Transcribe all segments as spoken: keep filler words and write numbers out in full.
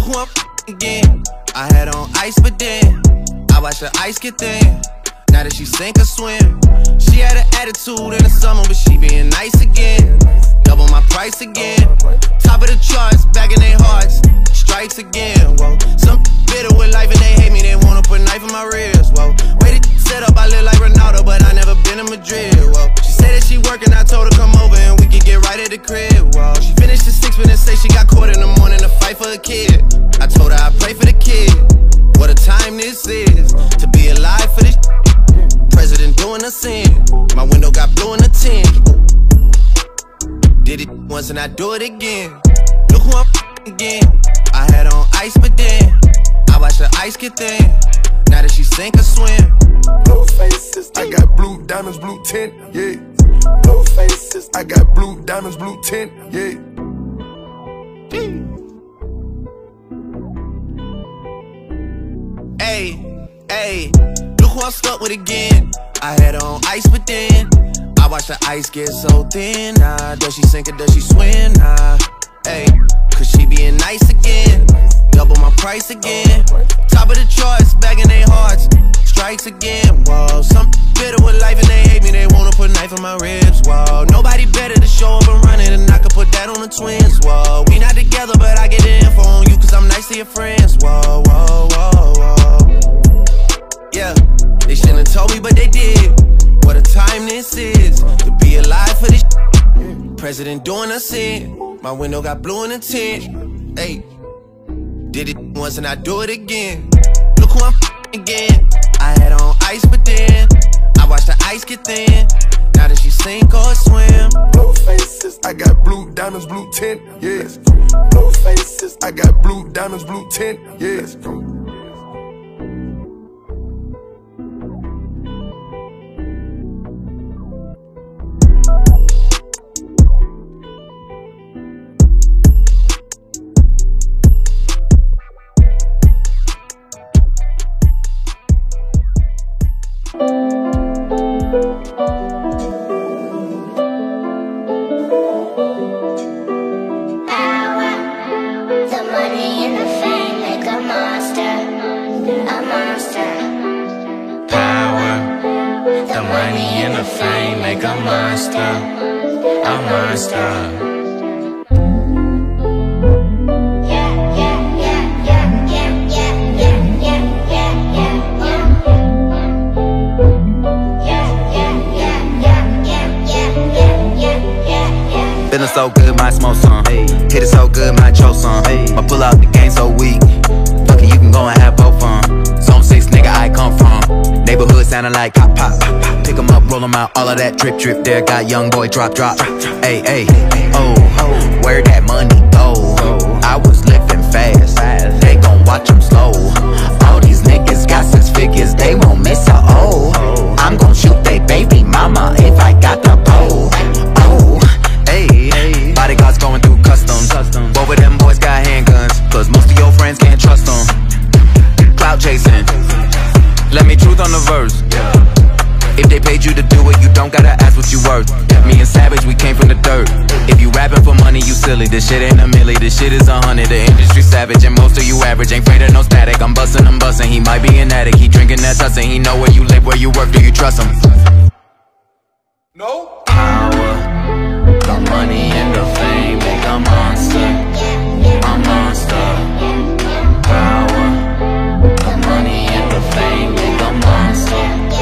Look who I'm again. I had on ice, but then I watched her ice get thin. Now that she sink or swim, she had an attitude in the summer, but she being nice again. Double my price again. Top of the charts, back in their hearts. Strikes again, whoa. Some bitter with life and they hate me, they wanna put a knife in my ribs, whoa. Way to set up, I live like Ronaldo, but I never been in Madrid, whoa. She said that she working, I told her come over and we could get right at the crib, whoa. She finished the six, but then say she got caught in the morning to fight for a kid. I told her I pray for the kid. What a time this is, to be alive for this. President doing a sin. My window got blue in the tin. Did it once and I do it again. Look who I'm again. I had on ice, but then I watched her ice get thin. Now that she sink or swim. Blue faces, I got blue diamonds, blue tint, yeah. Blue faces, I got blue diamonds, blue tint, yeah. Hey, hey, look who I'm stuck with again. I had on ice, but then I watched the ice get so thin. Nah, does she sink or does she swim? Nah, hey, cause she being nice again. Double my price again. Top of the charts, back in their hearts. Strikes again, whoa. Some bitter with life and they hate me, they wanna put a knife in my ribs, whoa. Nobody better to show up and run it, and I could put that on the twins, whoa. We not together, but I get the info on you, cause I'm nice to your friends, whoa, whoa, whoa, whoa. Yeah, they shouldn't have told me, but they did. What a time this is, to be alive for this. President doing a sin. My window got blue in the tint. Hey, did it once and I do it again. Look who I'm again. I had on ice, but then I watched the ice get thin. Now that she sink or swim. Blue faces, I got blue diamonds, blue tint, yeah. Blue faces, I got blue diamonds, blue tint, yeah. Let's go. Feeling so good, might smoke some. Hit it so good, might choke some. My pull out the game so weak. Fuck it, you can go and have both fun. Zone six, nigga, I come from. Neighborhood sounding like pop, pop. Pick 'em up, roll 'em out, all of that drip, drip. There got young boy drop, drop. Hey, hey, oh, where that money go? I was living fast, they gon' watch 'em slow. All these niggas got six figures, they won't miss a O. I'm gon' shoot they baby mama if I got the pole. Oh, hey, bodyguards going through customs. Both of them boys got handguns, cause most of your friends can't trust them. Clout chasing, let me truth on the verse. If they paid you to do it, you don't gotta ask what you worth. Me and Savage, we came from the dirt. If you rapping for money, you silly. This shit ain't a milli, this shit is a hundred. The industry savage, and most of you average. Ain't afraid of no static, I'm bustin', I'm bustin'. He might be an addict, he drinking that tussin'. He know where you live, where you work, do you trust him? No? Power, the money and the fame make a monster. A monster. Power, the money and the fame make a monster.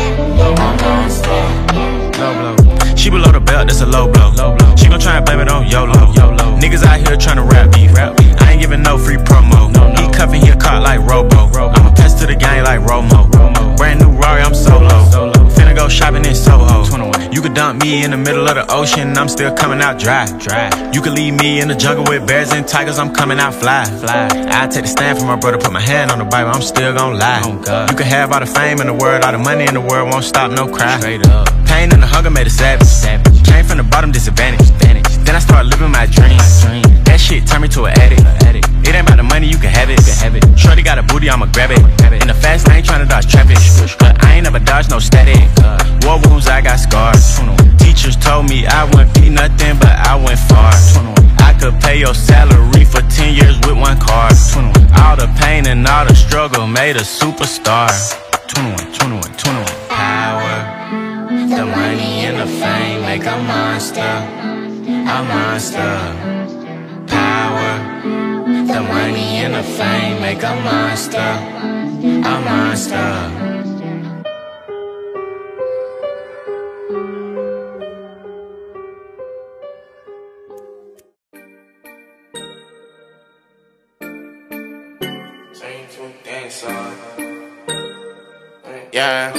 She below the belt, that's a low blow. Low blow. She gon' try and blame it on YOLO. YOLO. Niggas out here tryna rap beef. Rap beef. I ain't giving no free promo. No, no. He cuffin', he a caught like Robo. Robo. I'ma pass to the game like Romo. Romo. Brand new Rari, I'm solo. Solo. Finna go shopping in Soho. twenty-one. You could dump me in the middle of the ocean, and I'm still coming out dry. Dry. You could leave me in the jungle with bears and tigers, I'm coming out fly. Fly. I take the stand for my brother, put my hand on the Bible, I'm still gon' lie. Oh, God. You can have all the fame in the world, all the money in the world, won't stop no cry. Straight up. Pain and the hunger made us savage. savage. Came from the bottom, disadvantage. Advantage. Then I started living my dreams. Dream. That shit turned me to an addict. addict. It ain't about the money, you can have it. Can have it. Shorty got a booty, I'ma grab it. Grab it. In the fast lane, tryna dodge traffic. But I ain't never dodged no static. Uh, War wounds, I got scars. Teachers told me I wouldn't be nothing, but I went far. I could pay your salary for ten years with one card. I All the pain and all the struggle made a superstar. twenty-one, twenty-one, twenty-one. Power, the money and the fame make a monster, a monster. Power, the money and the fame make a monster, a monster. Yeah.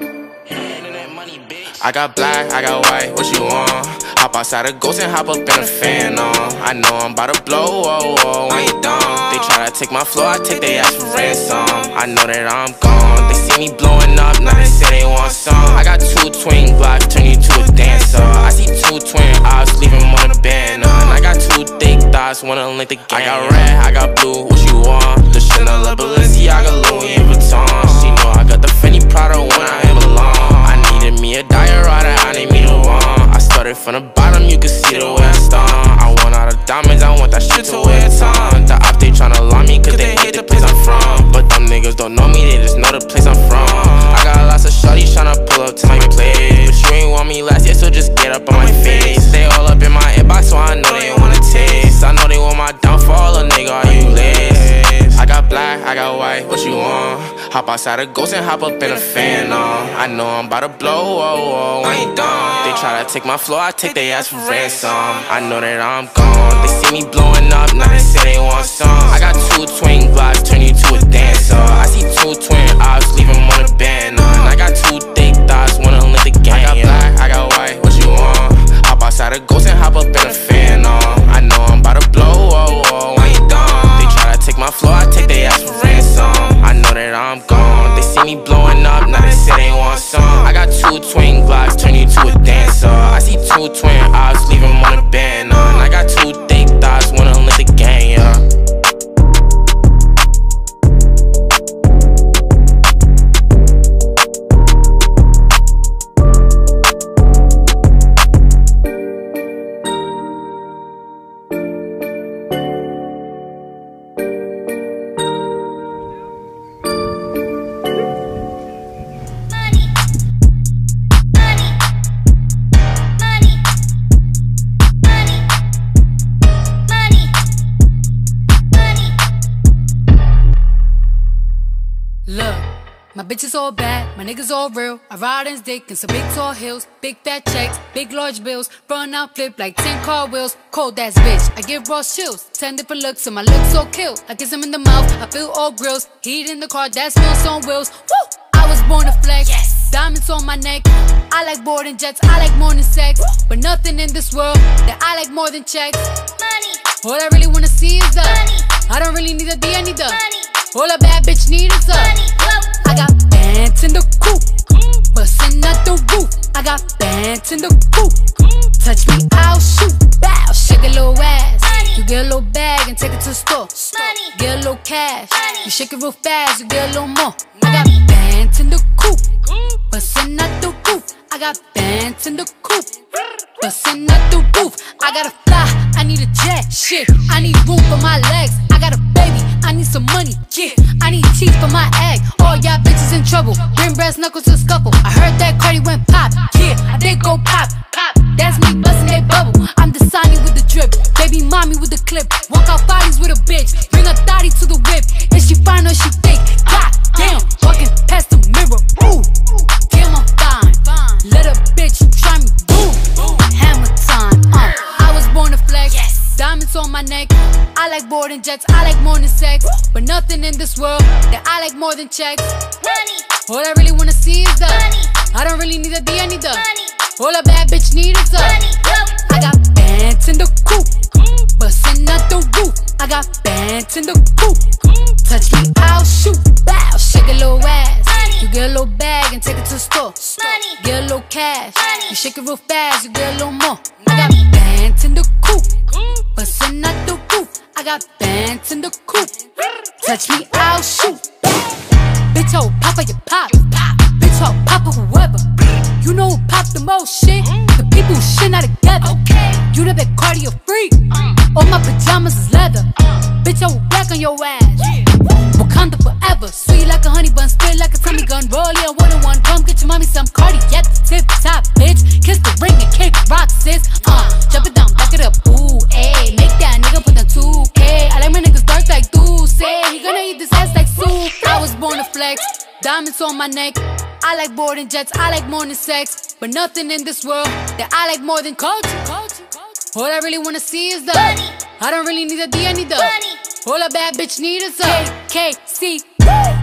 I got black, I got white, what you want? Hop outside a ghost and hop up in a fan on. I know I'm about to blow, oh, oh, I ain't dumb. They try to take my flow, I take their ass for ransom. I know that I'm gone, they see me blowing up, now they say they want some. I got two twin blocks, turn you to a dancer. I see two twin eyes, leave them on a banner. And I got two thick thighs, wanna link the game. I got red, I got blue, what you want? The Chanel, the Balenciaga, Louis Vuitton. She know I got the Fendi Prada when I am alone. I needed me a diorata, I need me the one. I started from the bottom, you can see the way I stomp. I want all the diamonds, I want that shit to wear a ton. The op, they tryna lie me cause they hate the place I'm from. But them niggas don't know me, they just know the place I'm from. I got lots of shorties tryna pull up to my place, but you ain't want me last year, so just get up on my face. They all up in my inbox, so I know they wanna taste. I know they want my downfall, a nigga, are you lazy? I got black, I got white, what you want? Hop outside a ghost and hop up in a fan on. I know I'm about to blow, oh, oh, I ain't dumb. They try to take my flow, I take their ass for ransom. I know that I'm gone, they see me blowing up, now they say they want some. I got two twin blocks, turn you to a dancer. I see two twin eyes, leave them on a banner. And I got two thick thighs, wanna link the game. I got black, I got white, what you want? Hop outside a ghost and hop up in a fan on. I know I'm about to blow, oh, oh, I ain't dumb. They try to take my flow, I take their ass for ransom. I know that I'm gone, they see me blowing up, now they say they want some. I got two twin blocks, turn you to a dancer. I see two twin eyes, leave them on a banner. And I got two thick thighs, wanna link the game, yeah. My bitches all bad, my niggas all real. I ride in dick in some big tall hills, big fat checks, big large bills. Run out, flip like ten car wheels. Cold ass bitch, I give raw chills. Ten different looks and my looks so kill. I kiss him in the mouth, I feel all grills. Heat in the car, that smells on wheels. Woo! I was born to flex, yes. Diamonds on my neck. I like boarding jets, I like more than sex. Woo! But nothing in this world that I like more than checks. Money. All I really wanna see is the money. I don't really need a D, I need the money. All a bad bitch need is the money. I got bands in the coupe, bustin' out the roof. I got bands in the coupe. Touch me, I'll shoot. Bow, shake a little ass. You get a little bag and take it to the store. Get a little cash. You shake it real fast, you get a little more. I got bands in the coupe, bustin' out the roof. I got bands in the coupe, bustin' out the roof. I gotta fly, I need a jet. Shit, I need room for my legs. I got a baby, I need some money. Yeah, I need teeth for my egg. All y'all bitches in trouble, bring brass knuckles to scuffle. I heard that Cardi went pop. Yeah, I did go pop, pop. That's me bustin' that bubble. I'm the Sonny with the drip, baby mommy with the clip. Walk out bodies with a bitch, bring a thotty to the whip. If she fine or she fake, god damn, walking past the mirror. Ooh, damn I'm fine. Let a bitch try me, boom, hammer time. Uh, I was born to flex, yes. Diamonds on my neck. I like boarding jets, I like more than sex. But nothing in this world that I like more than checks. Money. All I really wanna see is the money. I don't really need a D, I need the money. All a bad bitch need is the money. I got bands in the coupe, bustin' out the roof. I got bands in the coupe. Touch me, I'll shoot. Bow, shake a little ass. You get a little bag and take it to the store. Get a little cash. You shake it real fast, you get a little more. I got bands in the coupe, bustin' out the roof. I got bands in the coupe. Touch me, I'll shoot. Bitch, oh, Papa, you pop. Bitch, oh, Papa, whoever. You know who pop the most shit? The people who shit not together. You know that cardio freak. All my pajamas is leather. Bitch, I will back on your ass. calm down forever. Sweet like a honey bun, spit like a tummy gun. Roll yeah, one on one, come get your mommy some Cardi at the tip top, bitch. Kiss the ring and kick rock, sis. Uh, jump it down, back it up, ooh, ayy. Make that nigga put down two K. I like my niggas dark like Deuce. He gonna eat this ass like soup. I was born to flex, diamonds on my neck. I like boarding jets, I like more than sex. But nothing in this world that I like more than culture. All I really wanna see is the money. I don't really need a D, I need the money. All a bad bitch need is a K K C.